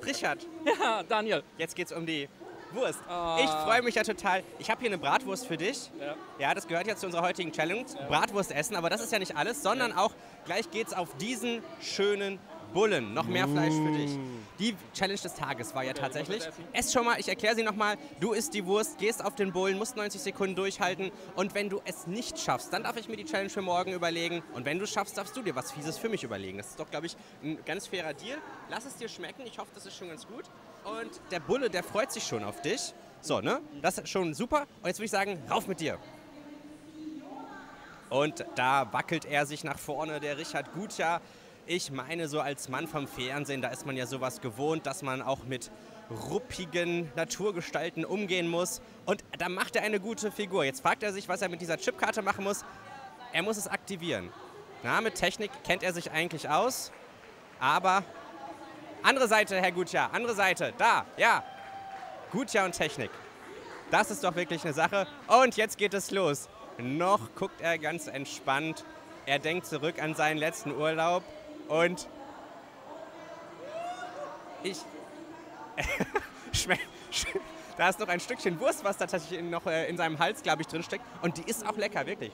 Richard. Ja, Daniel. Jetzt geht's um die Wurst. Ah. Ich freue mich ja total. Ich habe hier eine Bratwurst für dich. Ja. Ja, das gehört ja zu unserer heutigen Challenge. Bratwurst essen, aber das ist ja nicht alles, sondern auch gleich geht's auf diesen schönen Bullen. Noch mehr Fleisch für dich. Die Challenge des Tages war ja tatsächlich. Ess schon mal, ich erkläre sie nochmal. Du isst die Wurst, gehst auf den Bullen, musst 90 Sekunden durchhalten. Und wenn du es nicht schaffst, dann darf ich mir die Challenge für morgen überlegen. Und wenn du es schaffst, darfst du dir was Fieses für mich überlegen. Das ist doch, glaube ich, ein ganz fairer Deal. Lass es dir schmecken. Ich hoffe, das ist schon ganz gut. Und der Bulle, der freut sich schon auf dich. So, ne? Das ist schon super. Und jetzt würde ich sagen, rauf mit dir. Und da wackelt er sich nach vorne, der Richard Gutjahr. Ich meine, so als Mann vom Fernsehen, da ist man ja sowas gewohnt, dass man auch mit ruppigen Naturgestalten umgehen muss. Und da macht er eine gute Figur. Jetzt fragt er sich, was er mit dieser Chipkarte machen muss. Er muss es aktivieren. Na, mit Technik kennt er sich eigentlich aus. Aber andere Seite, Herr Gutjahr, andere Seite. Da, ja. Gutjahr und Technik. Das ist doch wirklich eine Sache. Und jetzt geht es los. Noch guckt er ganz entspannt. Er denkt zurück an seinen letzten Urlaub. Und da ist noch ein Stückchen Wurst, was da tatsächlich noch in seinem Hals, glaube ich, drin steckt. Und die ist auch lecker, wirklich.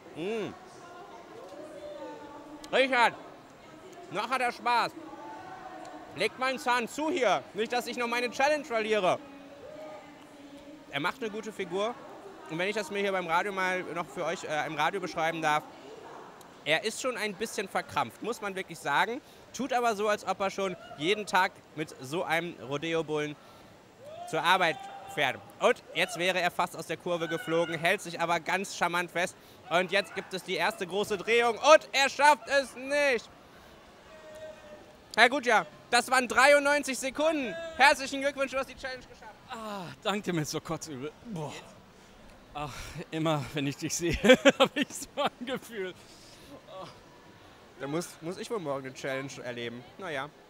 Richard, noch hat er Spaß. Legt meinen Zahn zu hier, nicht, dass ich noch meine Challenge verliere. Er macht eine gute Figur. Und wenn ich das mir hier beim Radio mal noch für euch im Radio beschreiben darf, er ist schon ein bisschen verkrampft, muss man wirklich sagen. Tut aber so, als ob er schon jeden Tag mit so einem Rodeo-Bullen zur Arbeit fährt. Und jetzt wäre er fast aus der Kurve geflogen, hält sich aber ganz charmant fest. Und jetzt gibt es die erste große Drehung und er schafft es nicht. Herr Gutjahr, das waren 93 Sekunden. Herzlichen Glückwunsch, du hast die Challenge geschafft. Ah, danke mir so kotzübel. Boah. Ach, immer wenn ich dich sehe, habe ich so ein Gefühl. Da muss ich wohl morgen eine Challenge erleben. Naja.